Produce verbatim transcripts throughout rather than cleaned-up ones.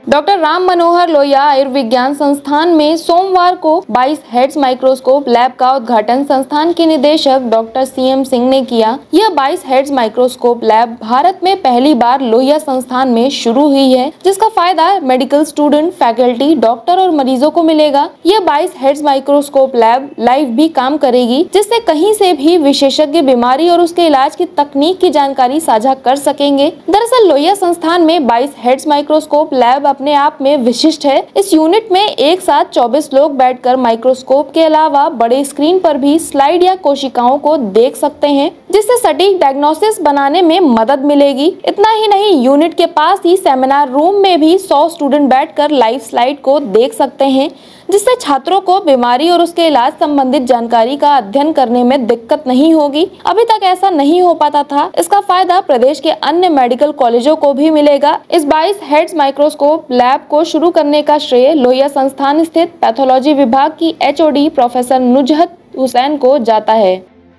Doctor Ram Manohar Lohia आयुर्विज्ञान संस्थान में सोमवार को बाईस हेड्स माइक्रोस्कोप लैब का उद्घाटन संस्थान के निदेशक डॉक्टर सी एम सिंह ने किया। यह बाईस हेड्स माइक्रोस्कोप लैब भारत में पहली बार लोहिया संस्थान में शुरू हुई है, जिसका फायदा मेडिकल स्टूडेंट, फैकल्टी, डॉक्टर और मरीजों को मिलेगा। यह बाईस हेड्स माइक्रोस्कोप लैब लाइव भी काम करेगी, जिससे कहीं से भी विशेषज्ञ बीमारी और उसके इलाज की तकनीक की जानकारी साझा कर सकेंगे। दरअसल लोहिया संस्थान में बाईस हेड्स माइक्रोस्कोप लैब अपने आप में विशिष्ट है। इस यूनिट में एक साथ चौबीस लोग बैठकर माइक्रोस्कोप के अलावा बड़े स्क्रीन पर भी स्लाइड या कोशिकाओं को देख सकते हैं, जिससे सटीक डायग्नोसिस बनाने में मदद मिलेगी। इतना ही नहीं, यूनिट के पास ही सेमिनार रूम में भी सौ स्टूडेंट बैठकर लाइव स्लाइड को देख सकते हैं, जिससे छात्रों को बीमारी और उसके इलाज संबंधित जानकारी का अध्ययन करने में दिक्कत नहीं होगी। अभी तक ऐसा नहीं हो पाता था। इसका फायदा प्रदेश के अन्य मेडिकल कॉलेजों को भी मिलेगा। इस बाईस हेड्स माइक्रोस्कोप लैब को शुरू करने का श्रेय लोहिया संस्थान स्थित पैथोलॉजी विभाग की H O D professor Nuzhat Hussain को जाता है।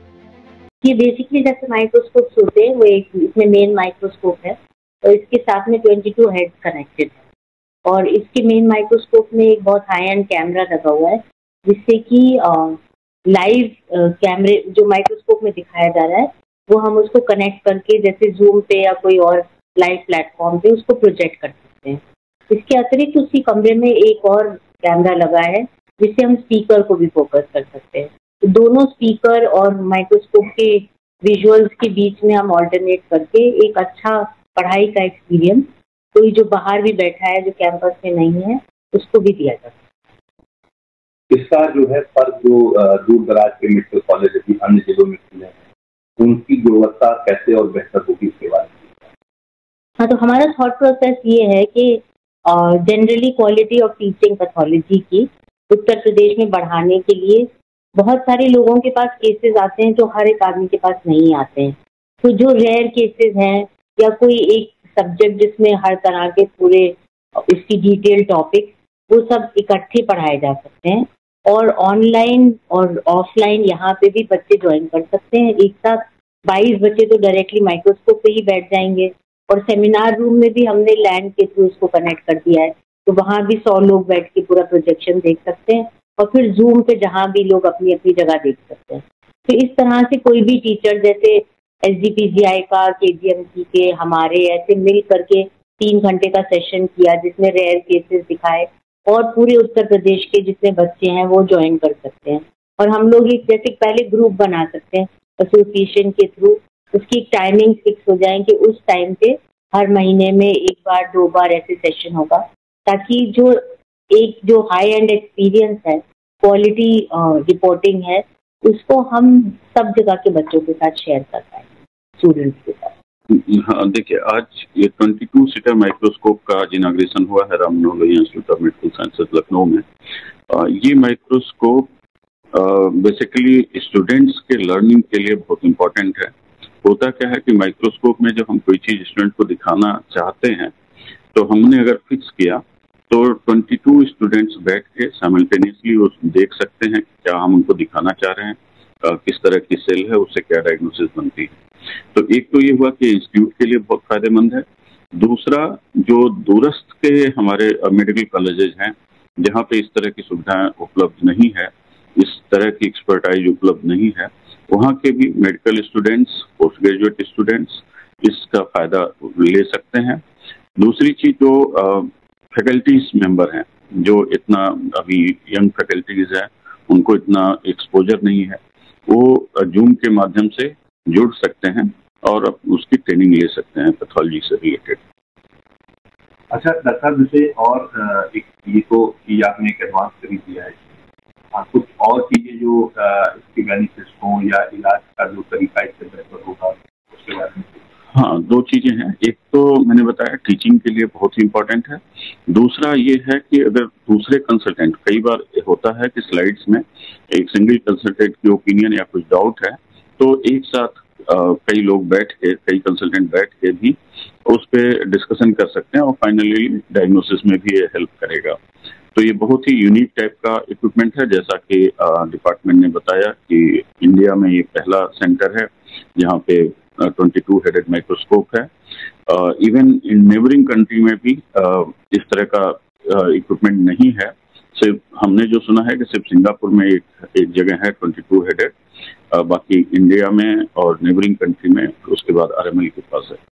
ये बेसिकली जैसे माइक्रोस्कोप होते हैं, वो एक इसमें मेन माइक्रोस्कोप है और इसके साथ में बाईस हेड्स कनेक्टेड है और इसके मेन माइक्रोस्कोप में एक बहुत हाई एंड कैमरा लगा हुआ है, जिससे कि लाइव कैमरे जो माइक्रोस्कोप में दिखाया जा रहा है वो हम उसको कनेक्ट करके जैसे जूम पे या कोई और लाइव प्लेटफॉर्म पे उसको प्रोजेक्ट कर सकते हैं। इसके अतिरिक्त उसी कमरे में एक और कैमरा लगा है, जिससे हम स्पीकर को भी फोकस कर सकते हैं। तो दोनों स्पीकर और माइक्रोस्कोप के विजुअल्स के बीच में हम ऑल्टरनेट करके एक अच्छा पढ़ाई का एक्सपीरियंस कोई जो बाहर भी बैठा है, जो कैंपस में नहीं है, उसको भी दिया जाता है। इसका जो है फर्क जो दूर दराज के मेडिकल कॉलेज अभी अन्य जिलों में खुले हैं, उनकी गुणवत्ता कैसे और बेहतर होगी इसके बारे में? हाँ, तो हमारा थॉट प्रोसेस ये है कि generally quality of teaching pathology की उत्तर प्रदेश में बढ़ाने के लिए बहुत सारे लोगों के पास केसेस आते हैं जो हर एक आदमी के पास नहीं आते हैं। तो जो रेयर केसेस हैं या कोई एक सब्जेक्ट जिसमें हर तरह के पूरे इसकी डिटेल टॉपिक वो सब इकट्ठे पढ़ाए जा सकते हैं और ऑनलाइन और ऑफलाइन यहाँ पे भी बच्चे ज्वाइन कर सकते हैं। एक साथ बाईस बच्चे तो डायरेक्टली माइक्रोस्कोप पे ही बैठ जाएंगे और सेमिनार रूम में भी हमने लैंड के थ्रू इसको कनेक्ट कर दिया है, तो वहाँ भी सौ लोग बैठ के पूरा प्रोजेक्शन देख सकते हैं और फिर जूम पे जहाँ भी लोग अपनी अपनी जगह देख सकते हैं। तो इस तरह से कोई भी टीचर जैसे S D P G I का, के जी एम सी के, हमारे ऐसे मिल करके तीन घंटे का सेशन किया जिसमें रेयर केसेस दिखाए और पूरे उत्तर प्रदेश के जितने बच्चे हैं वो ज्वाइन कर सकते हैं। और हम लोग एक जैसे पहले ग्रुप बना सकते हैं एसोसिएशन के थ्रू, उसकी एक टाइमिंग फिक्स हो जाए कि उस टाइम पे हर महीने में एक बार दो बार ऐसे सेशन होगा, ताकि जो एक जो हाई एंड एक्सपीरियंस है, क्वालिटी रिपोर्टिंग है, उसको हम सब जगह के बच्चों के साथ शेयर कर पाएंगे, स्टूडेंट्स के साथ। हाँ, देखिए आज ये बाईस सीटर माइक्रोस्कोप का आज इनाग्रेशन हुआ है Ram Manohar Lohia institute of medical sciences Lucknow में। आ, ये माइक्रोस्कोप बेसिकली स्टूडेंट्स के लर्निंग के लिए बहुत इम्पोर्टेंट है। होता क्या है कि माइक्रोस्कोप में जब हम कोई चीज स्टूडेंट को दिखाना चाहते हैं तो हमने अगर फिक्स किया तो बाईस स्टूडेंट्स बैठ के साइमल्टेनियसली वो देख सकते हैं क्या हम उनको दिखाना चाह रहे हैं, आ, किस तरह की सेल है, उससे क्या डायग्नोसिस बनती है। तो एक तो ये हुआ कि इंस्टीट्यूट के लिए बहुत फायदेमंद है। दूसरा, जो दूरस्थ के हमारे मेडिकल कॉलेजेस हैं जहाँ पे इस तरह की सुविधाएं उपलब्ध नहीं है, इस तरह की एक्सपर्टाइज उपलब्ध नहीं है, वहाँ के भी medical students, post graduate students इसका फायदा ले सकते हैं। दूसरी चीज, जो फैकल्टीज मेंबर हैं, जो इतना अभी यंग फैकल्टीज हैं, उनको इतना एक्सपोजर नहीं है, वो जूम के माध्यम से जुड़ सकते हैं और उसकी ट्रेनिंग ले सकते हैं पैथोलॉजी से रिलेटेड। अच्छा डॉक्टर, जैसे और एक ये तो ये आपने एक एडवांस कर दिया है, कुछ और चीजें जो इसके बेनिफिट्स हों या इलाज का जो तरीका इससे बेहतर होगा उसके बारे में? हाँ, दो चीजें हैं। एक तो मैंने बताया टीचिंग के लिए बहुत ही इम्पोर्टेंट है। दूसरा ये है कि अगर दूसरे कंसल्टेंट, कई बार होता है कि स्लाइड्स में एक सिंगल कंसल्टेंट की ओपिनियन या कुछ डाउट है तो एक साथ आ, कई लोग बैठ के, कई कंसल्टेंट बैठ के भी उस पर डिस्कशन कर सकते हैं और फाइनली डायग्नोसिस में भी ये हेल्प करेगा। तो ये बहुत ही यूनिक टाइप का इक्विपमेंट है। जैसा कि डिपार्टमेंट ने बताया कि इंडिया में ये पहला सेंटर है जहाँ पे ट्वेंटी टू हेडेड माइक्रोस्कोप है। इवन इन नेबरिंग कंट्री में भी uh, इस तरह का इक्विपमेंट uh, नहीं है। सिर्फ हमने जो सुना है कि सिर्फ सिंगापुर में एक एक जगह है ट्वेंटी टू हेडेड, uh, बाकी इंडिया में और नेबरिंग कंट्री में उसके बाद आर एम एल के पास है।